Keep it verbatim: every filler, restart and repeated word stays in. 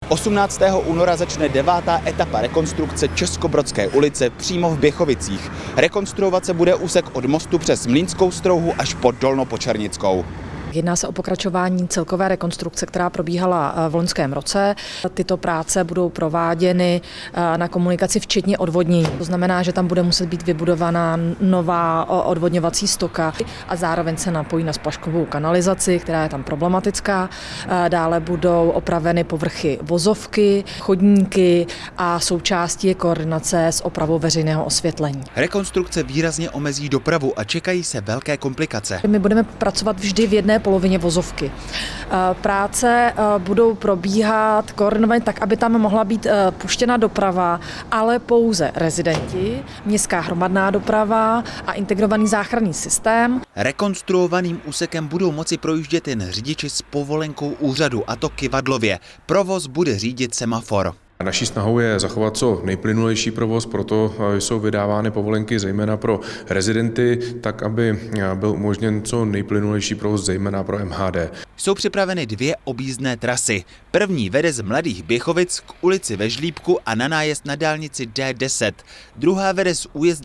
osmnáctého února začne devátá etapa rekonstrukce Českobrodské ulice přímo v Běchovicích. Rekonstruovat se bude úsek od mostu přes Mlýnskou Strouhu až po Dolnopočernickou. Jedná se o pokračování celkové rekonstrukce, která probíhala v loňském roce. Tyto práce budou prováděny na komunikaci včetně odvodnění. To znamená, že tam bude muset být vybudovaná nová odvodňovací stoka a zároveň se napojí na splaškovou kanalizaci, která je tam problematická. Dále budou opraveny povrchy vozovky, chodníky a součástí je koordinace s opravou veřejného osvětlení. Rekonstrukce výrazně omezí dopravu a čekají se velké komplikace. My budeme pracovat vždy v jedné polovině vozovky. Práce budou probíhat koordinovaně tak, aby tam mohla být puštěna doprava, ale pouze rezidenti, městská hromadná doprava a integrovaný záchranný systém. Rekonstruovaným úsekem budou moci projíždět jen řidiči s povolenkou úřadu, a to kyvadlově. Provoz bude řídit semafor. Naší snahou je zachovat co nejplynulejší provoz, proto jsou vydávány povolenky zejména pro rezidenty, tak aby byl umožněn co nejplynulejší provoz zejména pro M H D. Jsou připraveny dvě objízdné trasy. První vede z Mladých Běchovic k ulici Ve Žlíbku a na nájezd na dálnici D deset. Druhá vede z újezdu